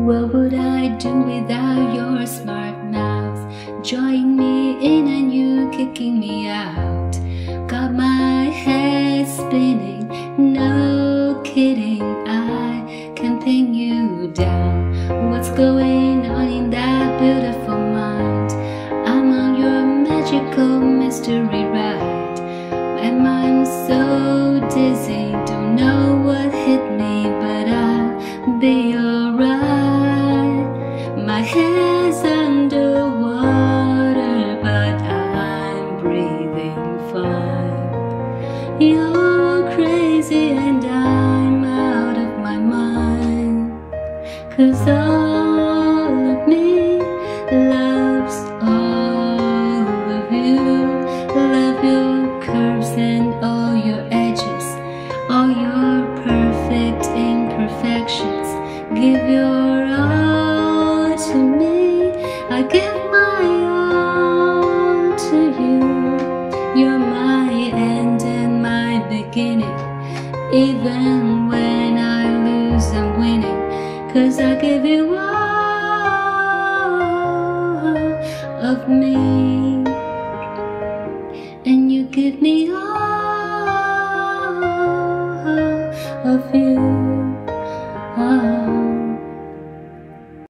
What would I do without your smart mouth? Drawing me in and you kicking me out. Got my head spinning, no kidding, I can pin you down. What's going on in that beautiful mind? I'm on your magical mystery ride, and I'm so dizzy, don't know what hit me, but I'll be alright. My head's underwater, but I'm breathing fine. You're crazy and I'm out of my mind, 'cause all of me loves all of you. Love your curves and all your edges, all your perfect imperfections. Give your all to me, I give my all to you. You're my end and my beginning, even when I lose I'm winning, 'cause I give you all of me, and you give me all of you.